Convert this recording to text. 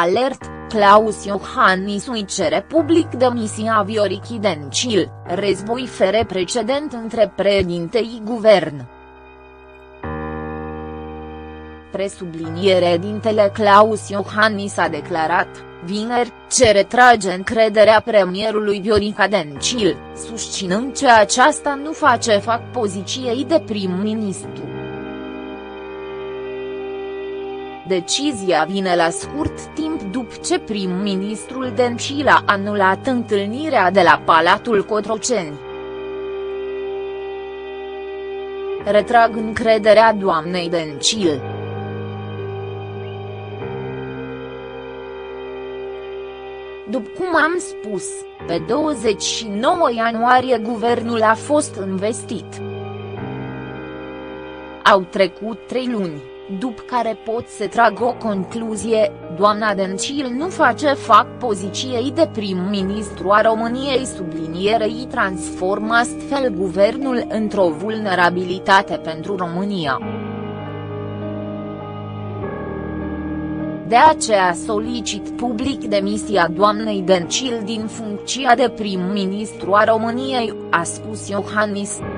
Alert, Claus Iohannis îi cere public demisia Viorichi Dencil, război fără precedent între președintei guvern. Presubliniere dintele Claus Iohannis a declarat, vineri, ce retrage încrederea premierului Viorica Dencil, susținând că aceasta nu face fac poziției de prim-ministru. Decizia vine la scurt timp după ce prim-ministrul Dencil a anulat întâlnirea de la Palatul Cotroceni. Retrag încrederea doamnei Dencil. După cum am spus, pe 29 ianuarie guvernul a fost investit. Au trecut 3 luni, după care pot să trag o concluzie, doamna Dencil nu face fac poziției de prim-ministru a României sublinierei transformă astfel guvernul într-o vulnerabilitate pentru România. De aceea solicit public demisia doamnei Dencil din funcția de prim-ministru a României, a spus Iohannis.